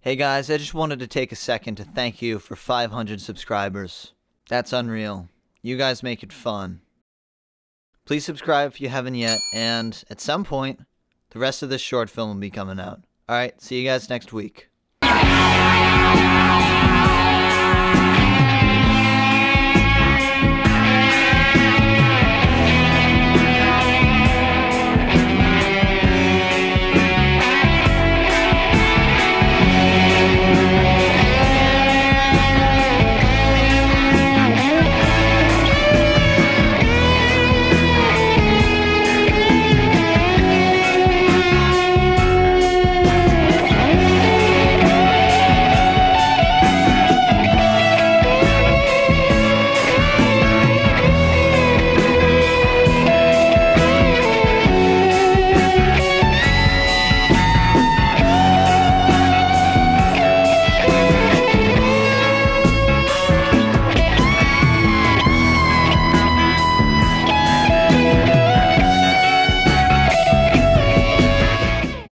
Hey guys, I just wanted to take a second to thank you for 500 subscribers. That's unreal. You guys make it fun. Please subscribe if you haven't yet, and at some point, the rest of this short film will be coming out. Alright, see you guys next week.